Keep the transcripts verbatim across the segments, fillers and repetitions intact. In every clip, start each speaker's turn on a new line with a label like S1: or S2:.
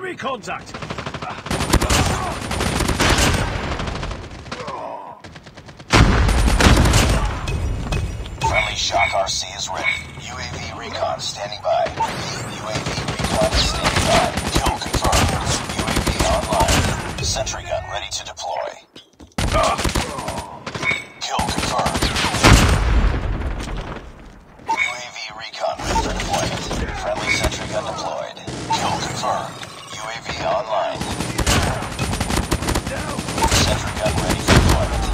S1: Enemy contact!
S2: Friendly Shock R C is ready. U A V recon standing by. U A V recon is standing by. Kill confirmed. U A V online. Sentry gun ready to deploy. Kill confirmed. U A V recon ready for deployment. Friendly sentry gun deployed. Kill confirmed. U A V online. Sentry gun ready for deployment.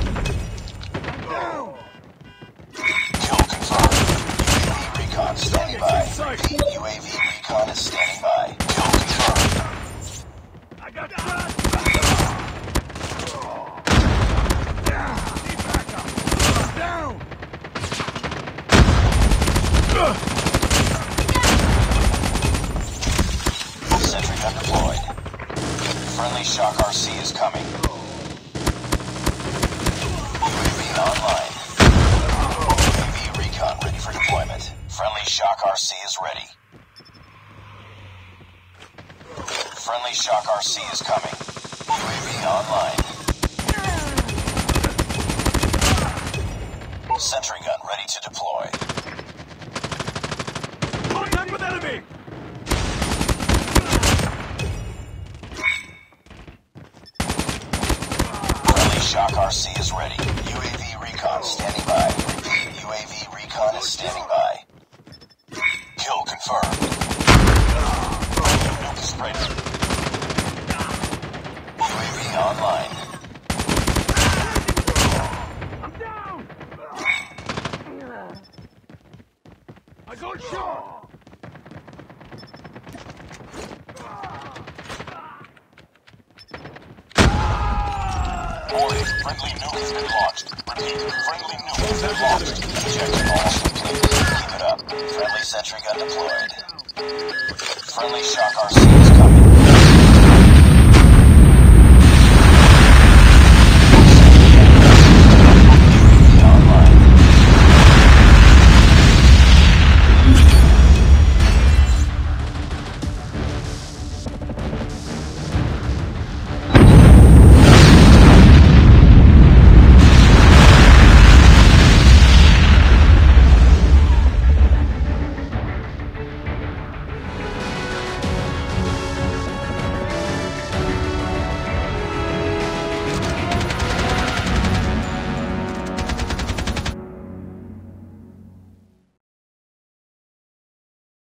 S2: Kill confirmed. U A V recon standing by. U A V recon is standing by. Kill confirmed.
S1: I got shot! Down!
S2: Sentry gun deployed. Friendly Shock R C is coming. U A V online. U A V recon ready for deployment. Friendly Shock R C is ready. Friendly Shock R C is coming. U A V online. Sentry gun ready to deploy.
S1: Contact with enemy!
S2: Friendly Shock R C is ready. U A V recon standing by. Repeat, U A V recon is standing by. Kill confirmed. Nuke is ready. U A V online.
S1: I'm down! I got shot!
S2: Warning, friendly nuke has been launched. Repeat, friendly nuke has been launched. Objective almost complete. Keep it up. Friendly sentry gun deployed. Friendly Shock R C is coming.